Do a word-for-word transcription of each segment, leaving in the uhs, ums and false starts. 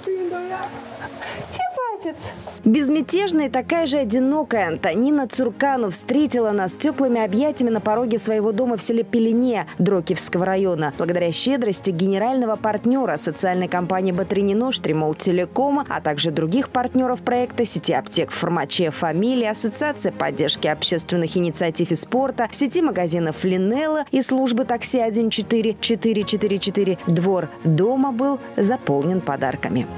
Безмятежная и такая же одинокая Антонина Цуркану встретила нас теплыми объятиями на пороге своего дома в селе Пелене Дрокевского района. Благодаря щедрости генерального партнера социальной компании «Батрининож», Тримолтелекома, а также других партнеров проекта, сети аптек «Фармаче Фамилия», Ассоциации поддержки общественных инициатив и спорта, сети магазинов «Линелла» и службы такси один четыре четыре четыре четыре, двор дома был заполнен подарками.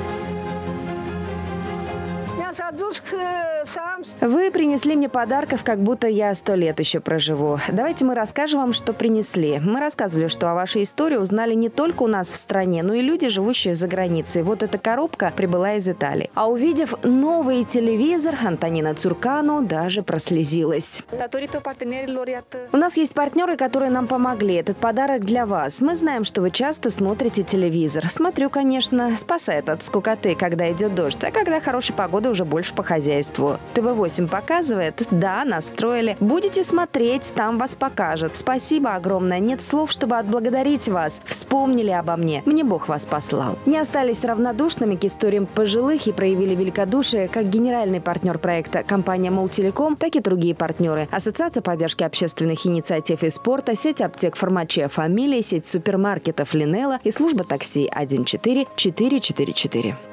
Вы принесли мне подарков, как будто я сто лет еще проживу. Давайте мы расскажем вам, что принесли. Мы рассказывали, что о вашей истории узнали не только у нас в стране, но и люди, живущие за границей. Вот эта коробка прибыла из Италии. А увидев новый телевизор, Антонина Цуркану даже прослезилась. У нас есть партнеры, которые нам помогли. Этот подарок для вас. Мы знаем, что вы часто смотрите телевизор. Смотрю, конечно, спасает от скукоты, когда идет дождь, а когда хорошая погода, уже больше по хозяйству. тэ вэ восемь показывает? Да, настроили. Будете смотреть, там вас покажет. Спасибо огромное. Нет слов, чтобы отблагодарить вас. Вспомнили обо мне. Мне Бог вас послал. Не остались равнодушными к историям пожилых и проявили великодушие как генеральный партнер проекта компания «Молтелеком», так и другие партнеры. Ассоциация поддержки общественных инициатив и спорта, сеть аптек «Фармаче Фамилия», сеть супермаркетов «Линелла» и служба такси один четыре четыре четыре четыре.